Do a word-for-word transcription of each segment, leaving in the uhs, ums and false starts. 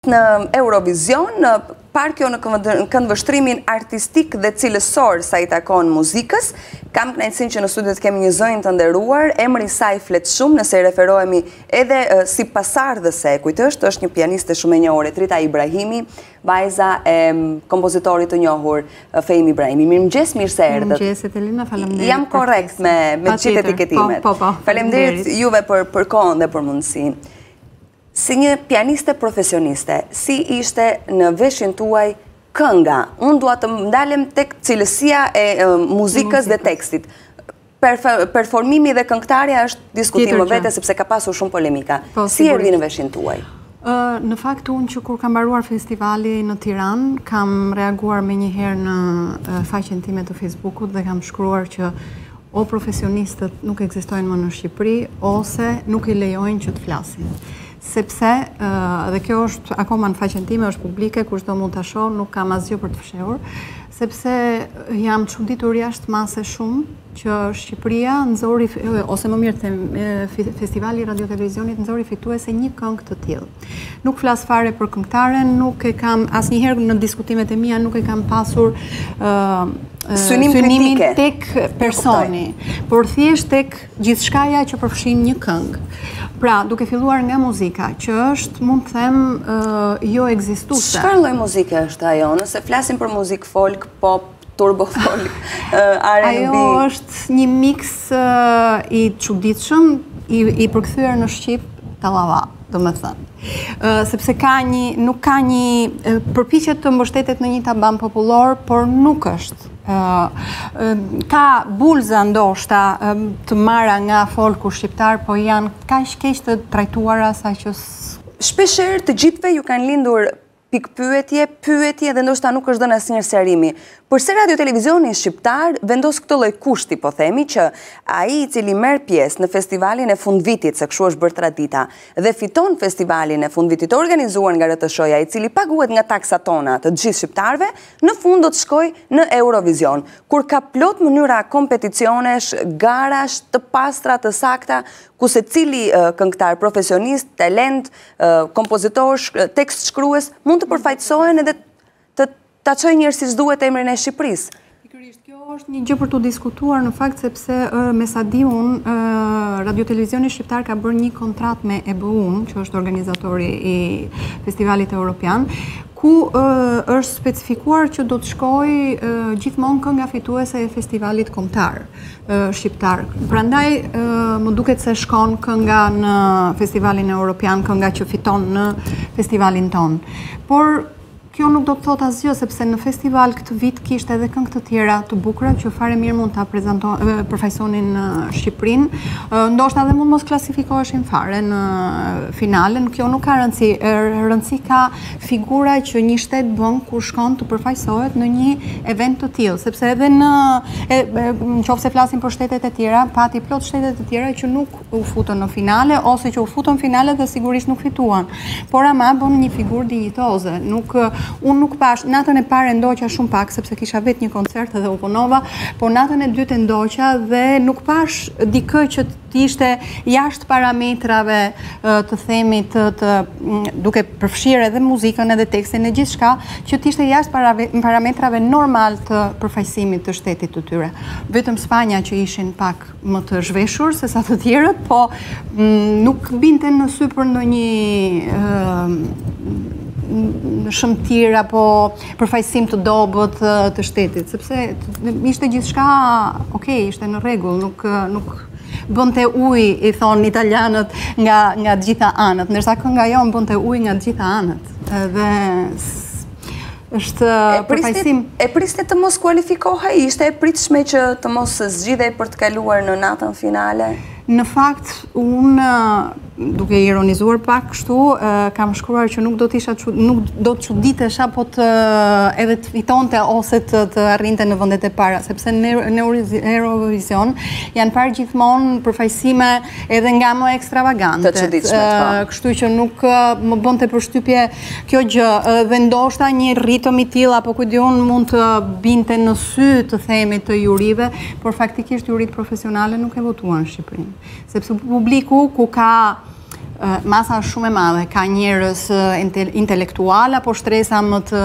në Eurovision, par kjo në këndvështrimin artistik dhe cilësor sa i takon muzikës. Kam kënaqësinë që në studio të kemi një zënjë të nderuar, emri i saj flet shumë nëse referohemi edhe si pasardhës së ekujt është, është një pianiste shumë e njohur, Trita Ibrahimi, vajza e kompozitorit të njohur Fehim Ibrahimi. Mirëmëngjes, mirë se erdhët. Mirëmëngjes, Etelina, faleminderit. Jam korrekt me me gjithë etiketimet. Po, po, faleminderit juve për për kohën dhe për mundësinë. Si një pianiste profesioniste, si ishte në veshin tuaj kënga? Unë dua të ndalem tek cilësia e muzikës dhe tekstit. Performimi dhe këngëtarja është diskutim më vete, sepse ka pasur shumë polemika. Si erdhi në veshin tuaj? Në fakt, unë që kur kam mbaruar festivali në Tiranë, kam reaguar me njëherë në faqen time të Facebookut dhe kam shkruar që o profesionistët nuk ekzistojnë më në Shqipëri, ose nuk i lejojnë që të flasin. Sepse, dhe kjo është akoma në faqen time, është publike, kur çdo mund ta shoh, nuk kam asgjë për të fshehur, sepse jam çuditur jashtë mase shumë që Shqipëria nxori, ose më mirë them, festivali Radio Televizionit nxori fituese një këngë të tillë. Nuk flas fare për këngëtaren, nuk e kam asnjëherë në diskutimet e mia nuk e kam pasur synimin tek personi, por thjesht tek gjithçkaja që përfshin një këngë. Pra, duke filluar nga muzika, që është, mund të them, jo ekzistuese. Çfarë lloj muzike është ajo? Nëse flasim për muzikë folk, pop, turbo folk, R and B. Ajo është një mix i çuditshëm, i përkthyer në shqip tallava, domethënë. Sepse ka një, nuk ka një përpiqet të mbështetet në një taban popullor, por nuk është. Ka bulza ndoshta të marra nga folku shqiptar, po janë kaq keq të trajtuara sa që shpeshherë të gjithëve ju kanë lindur pikpyetje, pyetje dhe ndoshta nuk është dhënë asnjë sqarimi. Përse Radio Televizioni Shqiptar vendos këtë lloj kushti, po themi, që ai i cili merr pjesë në festivalin e fundvitit, se kështu është bërë tradita, dhe fiton festivalin e fundvitit të organizuar nga R T S-ja, i cili paguhet nga taksat tona të gjithë shqiptarëve, në fund do të shkojë në Eurovision, kur ka plot mënyra kompeticionesh, garash të pastra, të sakta, ku secili këngëtar profesionist, talent, kompozitor, tekst shkrues mund të përfaqësohen edhe të ta çojë njërë siç duhet emrin e Shqipërisë. Pikërisht, kjo është një gjë për të diskutuar në fakt, sepse me sa di unë, Radio Televizioni Shqiptar ka bërë një kontratë me E B U-n, që është organizatori i festivalit evropian, ku është specifikuar që do të shkojë gjithmonë kënga fituese e festivalit kombëtar shqiptar. Prandaj më duket se shkon kënga në festivalin evropian, kënga që fiton në festivalin ton. Por kjo nuk do të thot asgjë, sepse në festival këtë vit kishte edhe këngë të tjera të bukura që fare mirë mund ta përfaqësonin në Shqipërinë, ndoshta edhe mund mos klasifikoheshin fare në finalen. Kjo nuk ka rëndësi, rëndësi ka figura që një shtet bën kur shkon të përfaqësohet në një event të tillë, sepse edhe në nëse flasim për shtetet e tjera, pati plot shtetet e tjera që nuk u futën në finale ose që u futën në finale dhe sigurisht nuk fituan. Por ama bën një figurë dinjitoze, nuk unë nuk pash, natën e parë ndoqa shumë pak, sepse kisha vetë një koncert dhe u punova, por natën e dytë ndoqa dhe nuk pash dikë që t'ishte jashtë parametrave të themi të, të duke përfshirë edhe muzikën edhe tekstin e gjithçka, që t'ishte jashtë parametrave normal të përfaqësimit të shtetit të tyre. Vetëm Spanja që ishin pak më të zhveshur se sa të tjerët, po nuk binte në sy për ndonjë në shëmtir apo përfaqësim të dobët të shtetit, sepse ishte gjithçka, okay, ishte në rregull, nuk nuk bënte ujë, i thonë italianët, nga nga të gjitha anët, ndërsa kënga jon bënte ujë nga të gjitha anët. Dhe është përfaqësim. E priste të mos kualifikohej, ishte e pritshme që të mos zgjidhej për të kaluar në natën finale? Në fakt, unë, duke ironizuar pak kështu, kam shkruar që nuk do të isha nuk do të çuditesha po të edhe të fitonte ose të, të arrinte në vendet e para, sepse në Eurovision janë parë gjithmonë përfaqësime edhe nga më ekstravagante. Të çuditshme. Kështu që nuk më bënte përshtypje kjo gjë, dhe ndoshta një ritëm i tillë apo ku diun mund të binte në sy të themi të jurive, por faktikisht jurit profesionale nuk e votuan në Shqipërinë. Sepse publiku ku ka masa është shumë e madhe, ka njerëz intelektual apo shtresa më të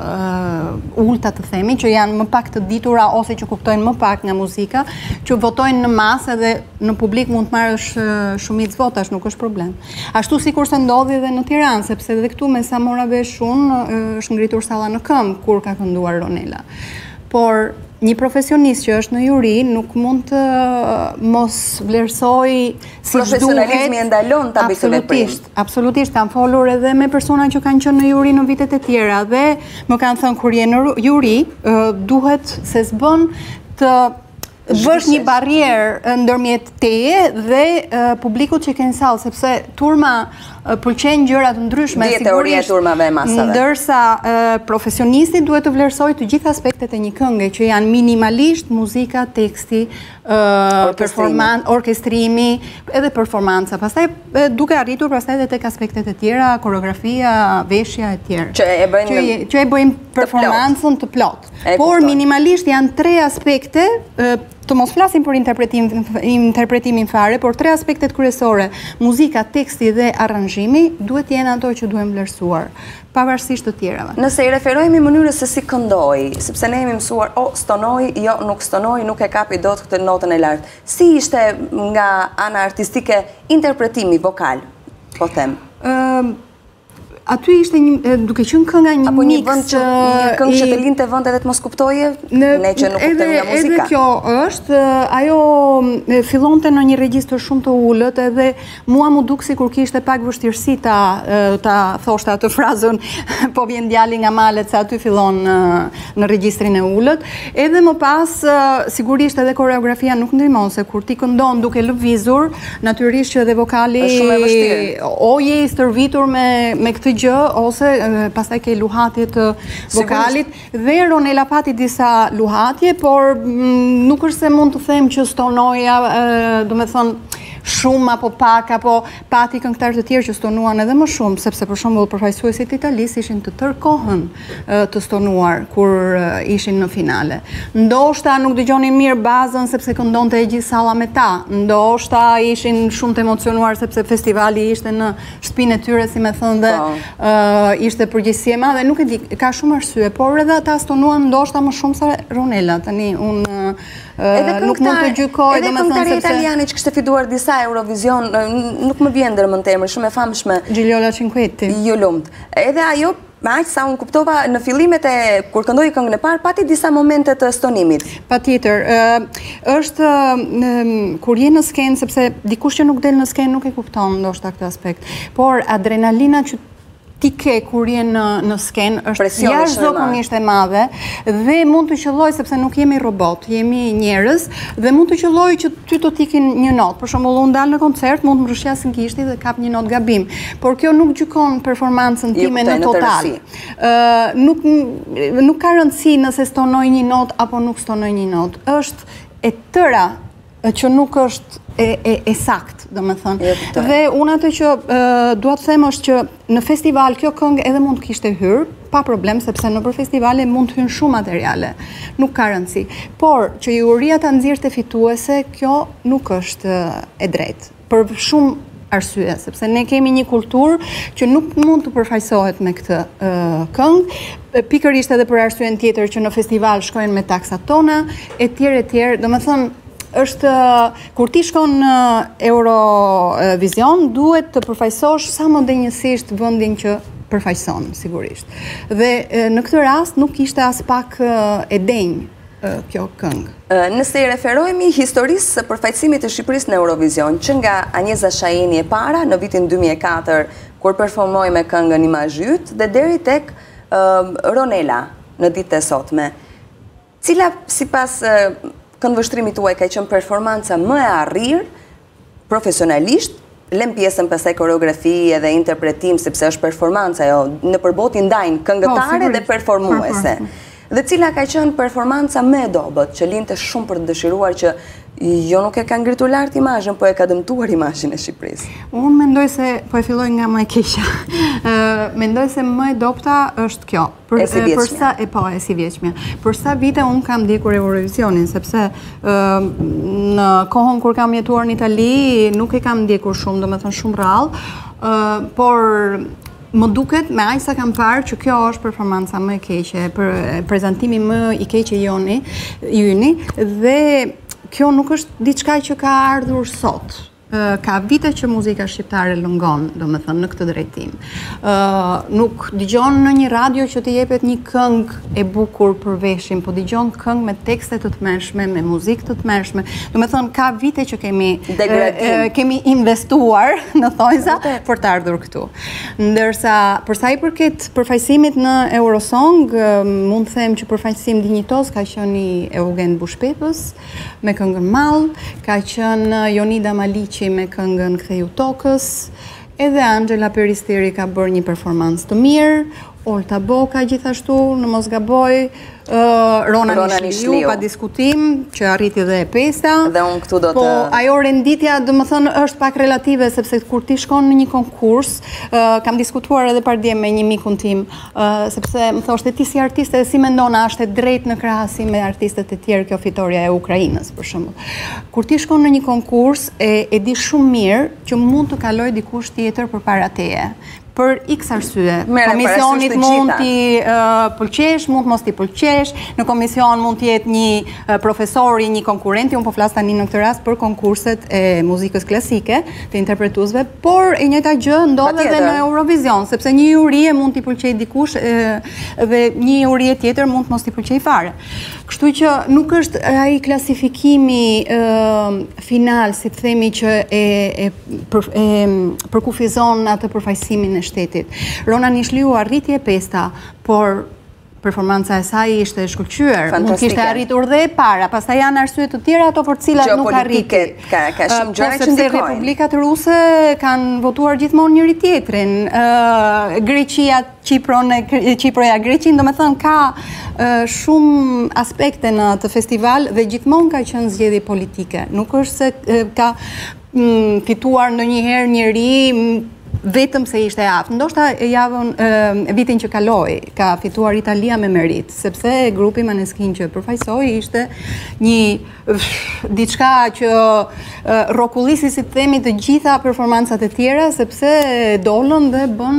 uh, ulta të themi, që janë më pak të ditura ose që kuptojnë më pak nga muzika, që votojnë në masë dhe në publik mund të marrësh shumicë votash, nuk është problem. Ashtu sikur se ndodhi edhe në Tiranë, sepse edhe këtu me sa mora vesh unë është ngritur salla në këmbë kur ka kënduar Ronela. Por një profesionist që është në juri nuk mund të mos vlerësoj si profesionalizmi e ndalon ta bëjë këtë veprim. Absolutisht, kam folur edhe me persona që kanë qenë në juri në vitet e tjera dhe më kanë thënë kur je në juri, duhet se s'bën të bësh një barrierë ndërmjet teje dhe publikut që ke në sallë, sepse turma pëlqejnë gjëra të ndryshme, sigurisht. Teoria e turmave e masave. Ndërsa profesionisti duhet të vlerësojë të gjitha aspektet e një këngë, që janë minimalisht muzika, teksti, performancë, orkestrimi, edhe performanca. Pastaj duke arritur pastaj edhe tek aspektet e tjera, koreografia, veshja e tjera. Që e bëjnë që e bëjnë performancën të plot. Por minimalisht janë tre aspekte, të mos flasim për interpretim, interpretimin fare, por tre aspektet kryesore, muzika, teksti dhe aranzhimi, duhet jenë ato që duhen vlerësuar, pavarësisht të tjerave. Nëse i referojmë mënyrës se si këndoi, sepse ne jemi mësuar, o, stonoi, jo, nuk stonoi, nuk e kapi dot këtë notën e lartë. Si ishte nga ana artistike interpretimi vokal, po them? Uh, Aty ishte një, duke qenë kënga një apo një mix, vend që një këngë që të linte vend edhe të mos kuptoje, ne që nuk kuptojmë nga muzika. Edhe kjo është, ajo fillonte në një regjistër shumë të ulët, edhe mua mu duk si kur kishte pak vështirësi ta, ta thoshte atë frazën, po vjen djali nga malet, se aty fillon në regjistrin e ulët. Edhe më pas, sigurisht edhe koreografia nuk ndihmon, se kur ti këndon duke lëvizur, natyrisht që edhe vokali o je i stërvitur me, me këtë gjë, ose pastaj ke luhatje të vokalit, dhe Ronela pati disa luhatje, por nuk është se mund të them që stonoja, do me thonë, shumë apo pak, apo pati këngëtarë të tjerë që stonuan edhe më shumë, sepse për shembull përfaqësuesit italisë ishin të tërë kohën të stonuar kur ishin në finale. Ndoshta nuk dëgjonin mirë bazën sepse këndonte e gjithë salla me ta. Ndoshta ishin shumë të emocionuar sepse festivali ishte në shtëpinë e tyre, si më thënë, dhe uh, ishte përgjegjësi e madhe, nuk e di, ka shumë arsye, por edhe ata stonuan ndoshta më shumë se Ronela. Tani unë uh, nuk mund të gjykoj, edhe këngëtarja italiane që kishte fituar disa Eurovision, nuk më vjen ndër mend emri, shumë e famshme. Gigliola Cinquetti. Jo lumt. Edhe ajo, me aq sa unë kuptova në fillimet e kur këndoi këngën e parë, pati disa momente të stonimit. Patjetër. Është kur je në skenë, sepse dikush që nuk del në skenë nuk e kupton ndoshta këtë aspekt. Por adrenalina që ti ke kur je në, në skenë është jashtëzakonisht e madhe dhe mund të qelloj, sepse nuk jemi robot, jemi njerëz dhe mund të qelloj që ty të tikin një notë. Për shembull, unë dal në koncert, mund të mbrëshjasin gishti dhe kap një notë gabim, por kjo nuk gjykon performancën time në total. Uh, nuk nuk ka rëndësi nëse stonoj një notë apo nuk stonoj një notë. Është e tëra që nuk është e, e, e sakt, do me thënë. Dhe unë atë që uh, dua të them është që në festival kjo këngë edhe mund të kishte hyrë, pa problem, sepse në për festivale mund të hynë shumë materiale, nuk ka rëndësi. Por që juria ta nxirrte fituese, kjo nuk është e drejtë. Për shumë arsye, sepse ne kemi një kulturë që nuk mund të përfaqësohet me këtë uh, këngë, pikërisht edhe për arsyen tjetër që në festival shkojnë me taksat tona, etj etj, do me thënë, është, kur ti shkon në Eurovision, duhet të përfaqësosh sa më denjësisht vendin që përfaqëson, sigurisht. Dhe në këtë rast nuk ishte as pak e denjë kjo këngë. Nëse i referojmë historisë së përfaqësimit të Shqipërisë në Eurovision, që nga Anjeza Shahini e para në vitin dy mijë e katër, kur performoi me këngën Imazh yt, dhe deri tek uh, Ronela në ditët e sotme, cila sipas uh, këndvështrimit tuaj ka qenë performanca më e arrirë profesionalisht, lëm pjesën pastaj koreografi edhe interpretim, sepse është performanca, jo, në përboti ndajnë këngëtare dhe performuese. Dhe cila ka qenë performanca më e dobët, që linte shumë për të dëshiruar që jo nuk e ka ngritur lart imazhin, po e ka dëmtuar imazhin e Shqipërisë. Unë mendoj se, po e filloj nga më e keqja, mendoj se më e dobta është kjo. Për, e si vjeçmja. Përsa, e po, e si vjeçmja. Për sa vite unë kam ndjekur Eurovisionin, sepse uh, në kohën kur kam jetuar në Itali, nuk e kam ndjekur shumë, do me thënë shumë rrallë, uh, por më duket me aq sa kam parë që kjo është performanca më e keqe, për prezantimi më i keq i joni, yni, dhe kjo nuk është diçka që ka ardhur sot. Ka vite që muzika shqiptare lëngon, do me thënë, në këtë drejtim. Uh, nuk digjon në një radio që të jepet një këngë e bukur për veshin, po digjon këngë me tekste të tmerrshme, me muzikë të tmerrshme. Do me thënë, ka vite që kemi, uh, kemi investuar në thonjza për të ardhur këtu. Ndërsa, përsa i përket përfaqësimit në Eurosong, uh, mund të them që përfaqësim dinjitos ka qenë i Eugen Bushpepës me këngën Mall, ka qenë Jonida Maliqi me këngën Ktheju tokës, edhe Angela Peristeri ka bërë një performancë të mirë, Olta Boka gjithashtu, në mos gaboj, uh, Rona, Rona Nishliu, pa diskutim, që arriti dhe e pesta. Dhe unë këtu do të... Po, ajo renditja, do më thënë, është pak relative, sepse kur ti shkon në një konkurs, uh, kam diskutuar edhe pardje me një mikun tim, uh, sepse më thoshte ti si artiste, si mendona, është e drejt në krahasim me artistet e tjerë kjo fitoria e Ukrainës, për shembull. Kur ti shkon në një konkurs, e, e di shumë mirë që mund të kaloj dikush tjetër përpara teje. Për x arsye. Komisionit mund t'i uh, pëlqesh, mund mos t'i pëlqesh, në komision mund t'jetë një uh, profesori, një konkurenti, unë po flas tani në këtë rast për konkurset e muzikës klasike, të interpretuesve, por e njëjta gjë ndodhet edhe në Eurovision, sepse një jurie mund t'i pëlqej dikush e, dhe një jurie tjetër mund mos t'i pëlqej fare. Kështu që nuk është ai klasifikimi e, final, si të themi, që e, e, për, e përkufizon atë përfaqësimin e shtetit. Rona Nishliu arriti e pesta, por performanca e saj ishte shkëlqyer, mund kishte arritur dhe e para, pastaj janë arsye të tjera ato për cilat nuk arriti. Ka, ka shumë gjëra që ndikojnë. Republikat Ruse kanë votuar gjithmonë njëri tjetrin. Uh, Greqia, Çipron, Çiproja, Greqin, do me thënë ka uh, shumë aspekte në të festival dhe gjithmonë ka qenë zgjedhje politike. Nuk është se uh, ka mm, fituar ndonjëherë njëri vetëm se ishte e aftë. Ndoshta javën, e, vitin që kaloi, ka fituar Italia me merit, sepse grupi Maneskin që përfaqësoi ishte një diçka që e, rrokullisi, si të themi, të gjitha performancat e tjera, sepse dolën dhe bën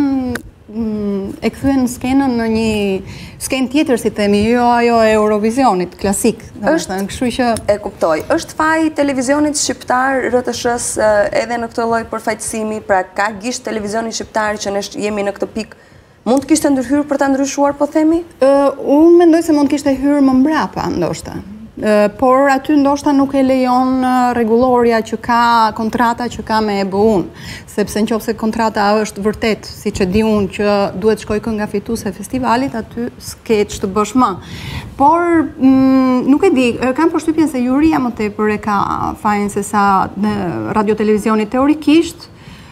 e kthyen skenën në një skenë tjetër, si themi, jo ajo e Eurovisionit klasik. Është, kështu që e kuptoj. Është faji televizionit shqiptar R T S-s edhe në këtë lloj përfaqësimi, pra ka gisht televizionit shqiptar që ne jemi në këtë pikë, mund të kishte ndryhyrë për ta ndryshuar, po themi? Uh, unë mendoj se mund të kishte hyrë më mbrapa, ndoshta. Uh, por aty ndoshta nuk e lejon uh, rregulloria që ka kontrata që ka me E B U-n, sepse nëse kontrata është vërtet, siç e di unë, që duhet shkoj kënga fituese e festivalit, aty s'ke ç'të bësh më. Por mm, nuk e di, kam përshtypjen se juria më tepër e ka fajin se sa në radio televizionit teorikisht,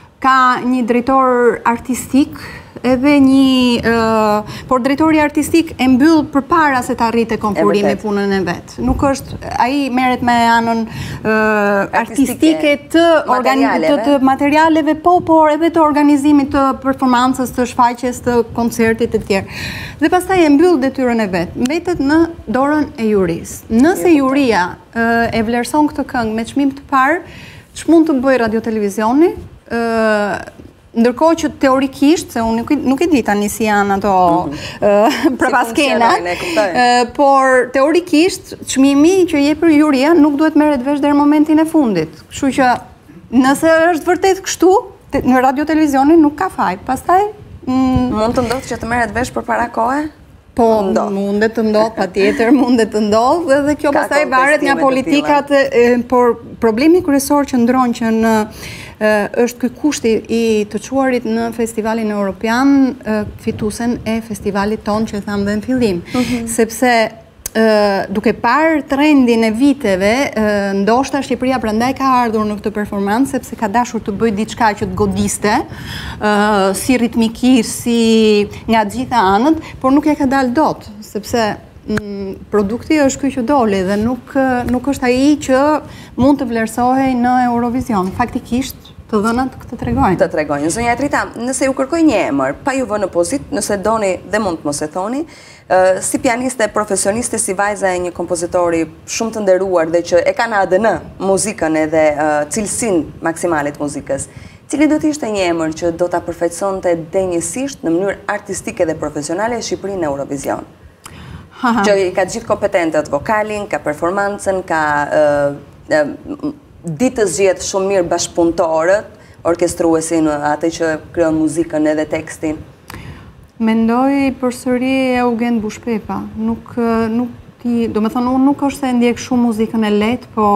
ka një drejtor artistik, edhe një, uh, por drejtori artistik e mbyll përpara se të arrite konkurimi punën e vet. Nuk është, ai merret me anën uh, artistike të, materialeve. Të, të materialeve, po, por edhe të organizimit të performancës, të shfaqjes, të koncertit të tjerë. Dhe pastaj e mbyll detyrën e vet. Mbetet në dorën e jurisë. Nëse juria uh, e vlerëson këtë këngë me çmim të parë, ç'mund të bëjë radio televizioni? Uh, Ndërkohë që teorikisht, se unë nuk, nuk e di tani si janë ato mm-hmm. uh, prapaskenat, uh, por teorikisht çmimi që jep për juria nuk duhet merret vesh deri në momentin e fundit. Kështu që nëse është vërtet kështu, te, në radio televizionin nuk ka faj. Pastaj mm, mund të ndodhë që të merret vesh përpara kohe? Po, mundet të ndodh, patjetër mundet të ndodh, dhe kjo pastaj varet nga politikat, e, por problemi kryesor që ndron që në është ky kushti i të çuarit në festivalin europian, fituesen e festivalit ton që thamë dhe në fillim, mm-hmm. sepse Uh, duke parë trendin e viteve, uh, ndoshta Shqipëria prandaj ka ardhur në këtë performancë, sepse ka dashur të bëjë diçka që të godiste, uh, si ritmikisht, si nga të gjitha anët, por nuk e ka dalë dot, sepse produkti është ky që doli dhe nuk, nuk është ai që mund të vlerësohej në Eurovision. Faktikisht, të dhënat këtë tregojnë. Të tregojnë. Zonja Trita, nëse ju kërkoj një emër, pa ju vënë në pozit, nëse doni dhe mund të mos e thoni, si pianiste profesioniste, si vajza e një kompozitori shumë të nderuar dhe që e ka në A D N muzikën edhe cilësinë maksimale të muzikës, cili do të ishte një emër që do ta përfaqësonte denjësisht në mënyrë artistike dhe profesionale Shqipërinë në Eurovision? Që i ka gjithë kompetentët, vokalin, ka performancën, ka ditë të zgjedhë shumë mirë bashkëpunëtorët, orkestruesin, atë që krijon muzikën edhe tekstin. Mendoj përsëri Eugen Bushpepa. Nuk nuk ti, do të thonë, unë nuk është se ndjek shumë muzikën e lehtë, po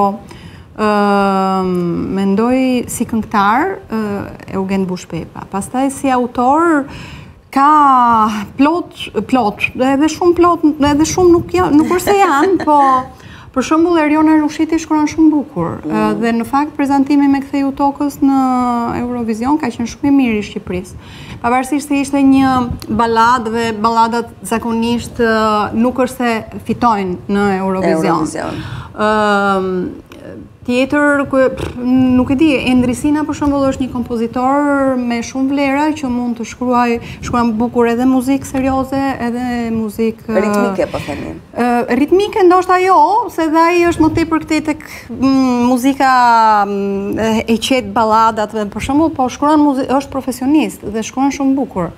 mendoj si këngëtar Eugen Bushpepa. Pastaj si autor ka plot, plot, edhe shumë plot, edhe shumë nuk, nuk është se janë, po për shembull Eriona Rushiti shkruan shumë bukur. Mm. Dhe në fakt prezantimi me Ktheju Tokës në Eurovision ka qenë shumë i mirë i Shqipërisë. Pavarësisht se ishte një balladë dhe balladat zakonisht nuk është se fitojnë në Eurovision. Eurovision. Uh, Tjetër, nuk e di, Endrisina për shembull është një kompozitor me shumë vlera që mund të shkruaj, shkruan bukur edhe muzikë serioze, edhe muzikë ritmike, po themi. Ritmike ndoshta jo, se dhe ai është më tepër këtej tek muzika e qetë balladat, për shembull, po shkruan muzikë, është profesionist dhe shkruan shumë bukur.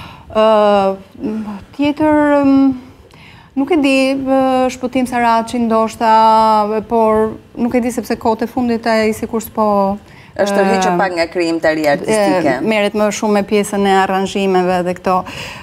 Tjetër nuk e di, Shpëtim Saraçi ndoshta, por nuk e di sepse kohët e fundit ai sikur s'po është tërhiqur pak nga krijimtaria artistike. Merret më shumë me pjesën e arranxhimeve dhe këto.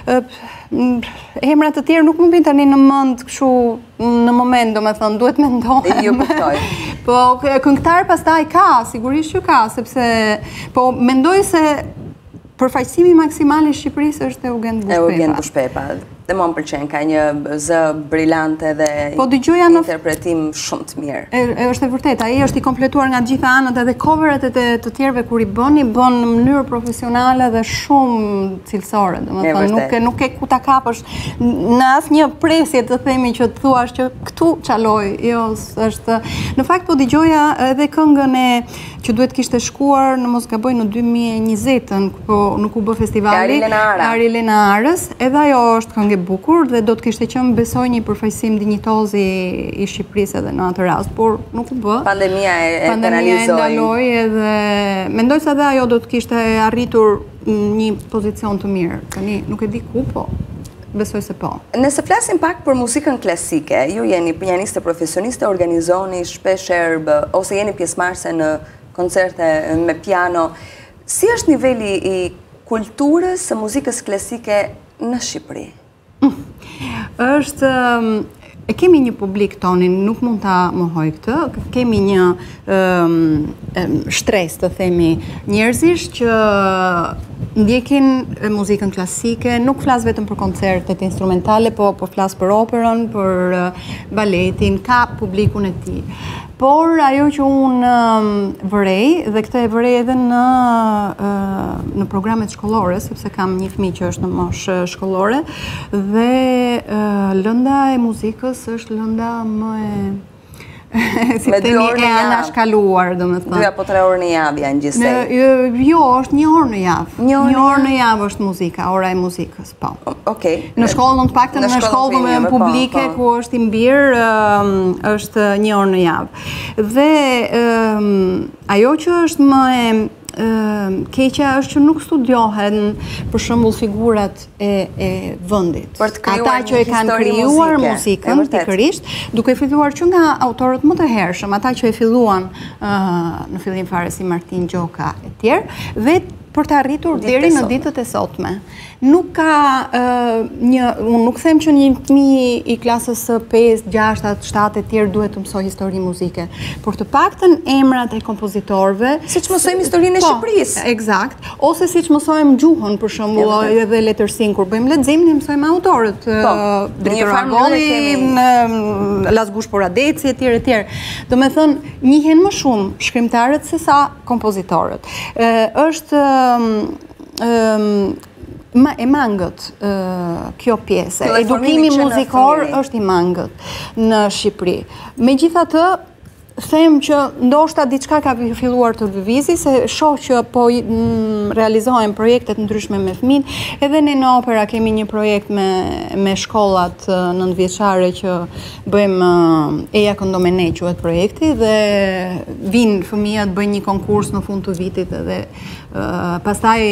Emra të tjerë nuk më vijnë tani në mend kështu në moment, domethënë duhet mendohem. Jo kuptoj. Po këngëtar pastaj ka, sigurisht që ka, sepse po mendoj se përfaqësimi maksimal i Shqipërisë është Eugen Bushpepa. Eugen Bushpepa. Dhe më më pëlqen, ka një zë brillante dhe po, interpretim shumë të mirë. E, e, është e vërtet, ai është i kompletuar nga gjitha anët edhe coveret e të tjerëve kur i bën, i bën në mënyrë profesionale dhe shumë cilësore. Domethënë nuk e nuk e ku ta kapësh në asnjë presje të themi që të thuash që këtu çaloj. Jo, është në fakt po dëgjoja edhe këngën e që duhet kishte shkuar në mos gaboj në dy mijë e njëzet-ën, po nuk u bë festivali. Arilena Arës, edhe ajo është këngë e bukur dhe do të kishte qenë besoj një përfaqësim dinjitoz i Shqipërisë edhe në atë rast, por nuk u bë. Pandemia e penalizoi. Pandemia e ndaloi edhe mendoj se edhe ajo do të kishte arritur një pozicion të mirë. Tani nuk e di ku, po besoj se po. Nëse flasim pak për muzikën klasike, ju jeni pianiste profesioniste, organizoni shpeshherë ose jeni pjesëmarrëse në koncerte me piano. Si është niveli i kulturës së muzikës klasike në Shqipëri? Është, e kemi një publik tonin, nuk mund ta mohoj këtë, kemi një um, shtres të themi njerëzish që ndjekin muzikën klasike, nuk flas vetëm për koncertet instrumentale, po po flas për operën, për baletin, ka publikun e tij. Por ajo që unë vërej, dhe këtë e vërej edhe në, në programet shkollore, sepse kam një fëmijë që është në moshë shkollore, dhe lënda e muzikës është lënda më e si me dy orë në e anashkaluar, do me thënë. Dy apo tre orë në javë janë gjithsej. Jo, është një orë në javë. Një orë, një orë në javë është muzika, ora e muzikës, po. Okej. Në shkollën të paktën në shkollën me publike ku është i mbirë, është një orë në javë. Dhe ajo që është më e keqja është që nuk studiohen për shembull figurat e, e vendit. Ata që e kanë krijuar muzikën pikërisht, duke filluar që nga autorët më të hershëm, ata që e filluan uh, në fillim fare si Martin Gjoka e tjerë, dhe për të arritur deri në ditët e sotme. Nuk ka uh, një, unë nuk them që një fëmijë i klasës pesë, gjashtë, shtatë e tjerë duhet të mësoj histori muzike, por të paktën emrat e kompozitorëve, siç mësojmë historinë e Shqipërisë. Eksakt, ose siç mësojmë gjuhën për shembull, edhe letërsinë kur bëjmë lexim, ne mësojmë autorët, Dritor Agolli, Lazgush Poradeci e tjerë e tjerë. Domethënë, njihen më shumë shkrimtarët se sa kompozitorët. Është Um, ma, e mangët uh, kjo pjesë. Edukimi muzikor është i mangët në Shqipëri. Megjithatë, them që ndoshta diçka ka filluar të lëvizi, se shoh që po mm, realizohen projektet ndryshme me fëmijë. Edhe ne në opera kemi një projekt me, me shkollat nëntëvjeçare që bëjmë Eja këndon me ne quhet projekti, dhe vinë fëmijët, bëjnë një konkurs në fund të vitit edhe uh, pastaj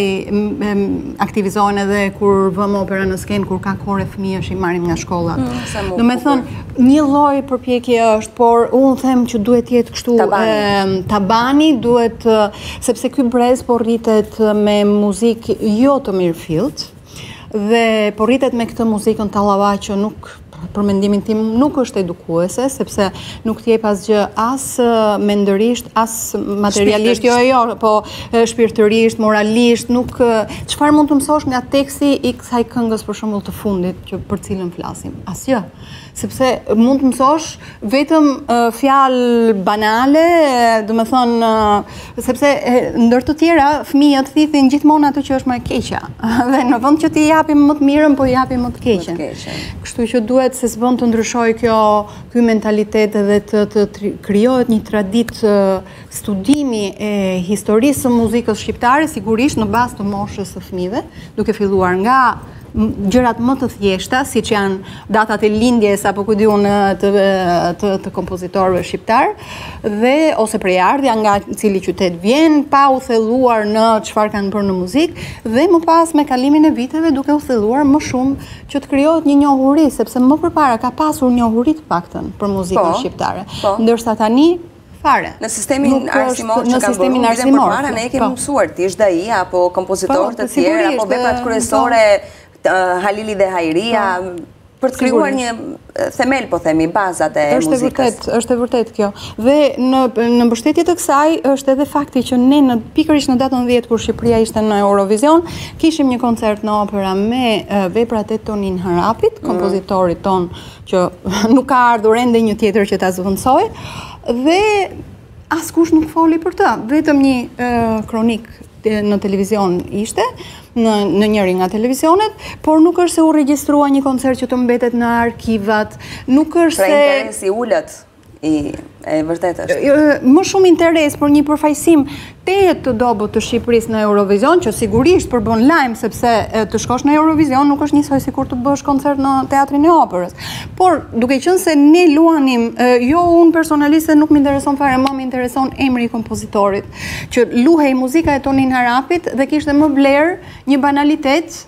aktivizohen edhe kur vëmë opera në skenë, kur ka kore fëmijësh i marrim nga shkollat. Mm, Do me thënë, një lloj përpjekje është, por unë them që duhet jetë kështu tabani, e, tabani duhet, sepse ky brez po rritet me muzikë jo të mirëfillt, dhe po rritet me këtë muzikën tallava që nuk, për mendimin tim, nuk është edukuese, sepse nuk t'jep asgjë as mendërisht, as materialisht, jo, jo, po shpirtërisht, moralisht, nuk çfarë mund të mësosh nga teksti i kësaj këngës për shembull të fundit që për cilën flasim? Asgjë. Sepse mund të mësosh vetëm uh, fjalë banale, do me thonë, uh, sepse uh, ndër të tjera fëmijët thithin gjithmonë atë që është më e keqja. Dhe në vend që t'i japim më të mirën, po i japim më të keqen. Kështu që duhet se s'bën të ndryshojë kjo ky mentalitet edhe të, të, të krijohet një traditë uh, studimi e historisë së muzikës shqiptare, sigurisht në bazë të moshës së fëmijëve, duke filluar nga gjërat më të thjeshta, siç janë datat e lindjes apo ku diun të, të, të kompozitorëve shqiptar, dhe ose prejardhja nga cili qytet vjen, pa u thelluar në çfarë kanë bërë në muzikë, dhe më pas me kalimin e viteve duke u thelluar më shumë që të krijohet një njohuri, sepse më përpara ka pasur njohuri të paktën për muzikën po, shqiptare, po. Ndërsa tani fare. Në sistemin arsimor që kanë bërë, vite përpara ne kemi mësuar ti është ai apo kompozitorë të tjerë apo veprat kryesore Halili dhe Hajria, për të krijuar një themel, po themi, bazat e është muzikës. Vërtet, është e vërtet kjo. Dhe në, në mbështetje të kësaj është edhe fakti që ne në pikërisht në datën dhjetë kur Shqipëria ishte në Eurovision, kishim një koncert në opera me uh, veprat e Tonin Harapit, kompozitorit ton që nuk ka ardhur ende një tjetër që ta zvendësoj, dhe askush nuk foli për të, vetëm një uh, kronik në televizion ishte, në, në njëri nga televizionet, por nuk është se u regjistrua një koncert që të mbetet në arkivat, nuk është pra se... Pra interesi ullet i e vërtet është. Më shumë interes për një përfaqësim tejet të dobët të Shqipërisë në Eurovision, që sigurisht përbën lajm, sepse të shkosh në Eurovision nuk është njësoj si kur të bësh koncert në Teatrin e Operës. Por, duke qenë se ne luanim, jo unë personalisht se nuk më intereson fare, më më intereson emri i kompozitorit, që luhej muzika e Tonin Harapit dhe kishte më vlerë një banalitet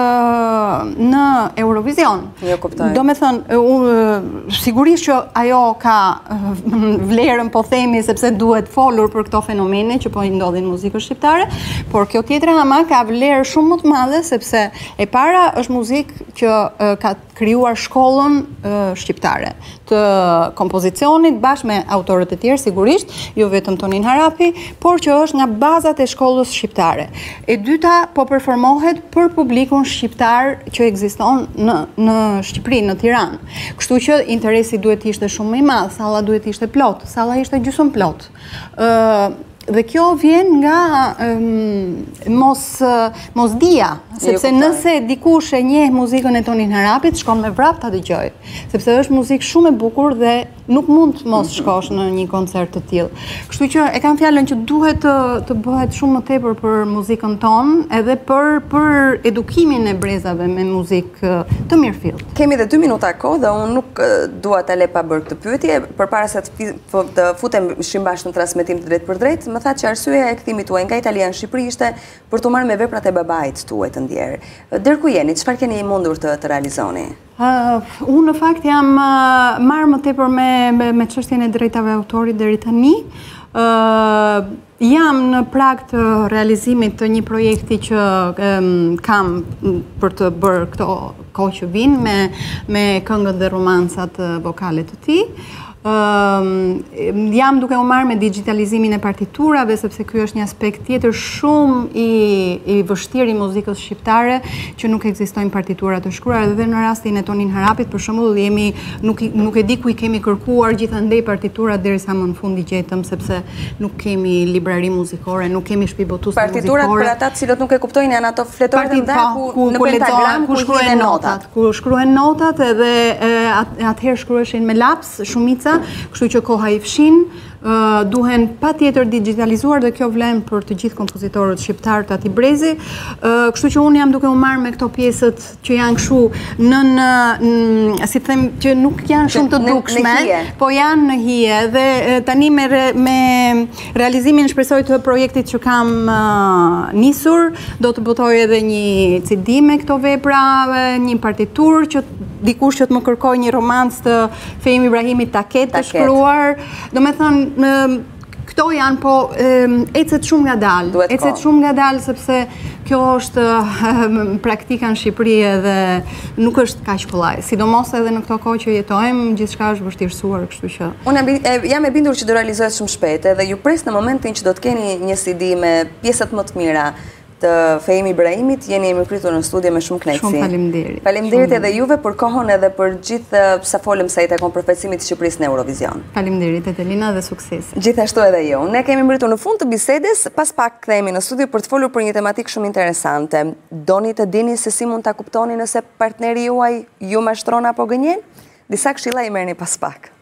në Eurovision. Jo kuptoj. Do me thënë, sigurisht që ajo ka vlerën, po themi, sepse duhet folur për këto fenomene që po i ndodhin muzikës shqiptare, por kjo tjetra ama ka vlerë shumë më të madhe, sepse e para është muzikë që ka krijuar shkollën shqiptare të kompozicionit bashkë me autorët e tjerë, sigurisht, jo vetëm Tonin Harapi, por që është nga bazat e shkollës shqiptare. E dyta, po performohet për publikun shqiptar që ekziston në, në Shqipëri, në Tiranë. Kështu që interesi duhet ishte shumë i madh, salla duhet ishte plot, salla ishte gjysmë plot. Uh, Dhe kjo vjen nga um, mos, uh, mos dia, sepse nëse dikush e njeh muzikën e Tonin Harapit, shkon me vrap ta dëgjoj, sepse është muzikë shumë e bukur dhe nuk mund mos shkosh në një koncert të tillë. Kështu që e kam fjalën që duhet të, të bëhet shumë më tepër për muzikën tonë, edhe për, për edukimin e brezave me muzikë të mirëfillt. Kemi dhe dy minuta kohë dhe unë nuk dua ta le pa bërë këtë pyetje, përpara se të, të futem shimbash në transmetim të drejt për drejt, më thatë që arsyeja e kthimit tuaj nga Italia në Shqipëri ishte për të marrë me veprat e babait tuaj të ndjerë. Deri ku jeni? Çfarë keni mundur të, të realizoni? Uh, unë në fakt jam uh, marrë më tepër me, me, me çështjen e drejtave autorit deri tani. Uh, jam në prag të realizimit të një projekti që um, kam për të bërë këto kohë që vinë me, me këngët dhe romancat vokale të tij. Uh, jam duke u marrë me digitalizimin e partiturave, sepse ky është një aspekt tjetër shumë i, i vështirë i muzikës shqiptare, që nuk ekzistojnë partitura të shkruara, dhe në rastin e Tonin Harapit, për shembull, jemi nuk, nuk e di ku i kemi kërkuar gjithandej partiturat derisa më në fund i gjetëm, sepse nuk kemi librari muzikore, nuk kemi shtëpi botuese muzikore. Partiturat për ata të cilët nuk e kuptojnë janë ato fletorët e mëdha ku në pentagram ku shkruhen notat. Ku shkruhen notat edhe atëherë shkruheshin me laps, shumica, kështu që koha i fshin, uh, duhen pa tjetër digitalizuar dhe kjo vlen për të gjithë kompozitorët shqiptarë të ati brezi, uh, kështu që unë jam duke u marrë me këto pjesët që janë kështu në, në, në si them, që nuk janë shumë të dukshme, po janë në hije, dhe tani me, re, me realizimin shpresoj të projektit që kam uh, nisur, do të botoj edhe një C D me këto vepra, një partitur që dikush që të më kërkoj një romancë të Fehimi Ibrahimit Taket të shkruar. Do me thënë, këto janë, po ecet shumë nga dalë. Ecet shumë nga dalë, sepse kjo është praktika në Shqipëri edhe nuk është kaq kollaj. Sidomos edhe në këto kohë që jetojmë, gjithçka është vështirësuar, kështu që. Unë jam e bindur që do realizohet shumë shpejt, edhe ju pres në momentin që do të keni një C D me pjesët më të mira të Fehimi Ibrahimit, jeni e mirëpritur në studio me shumë kënaqësi. Shumë faleminderit. Faleminderit edhe juve për kohën edhe për gjithë sa folëm sa i takon përfaqësimit të Shqipërisë në Eurovision. Faleminderit Etelina dhe sukses. Gjithashtu edhe ju. Ne kemi mbritur në fund të bisedes, pas pak kthehemi në studio për të folur për një tematikë shumë interesante. Doni të dini se si mund ta kuptoni nëse partneri juaj ju mashtron apo gënjen? Disa këshilla i merrni pas pak.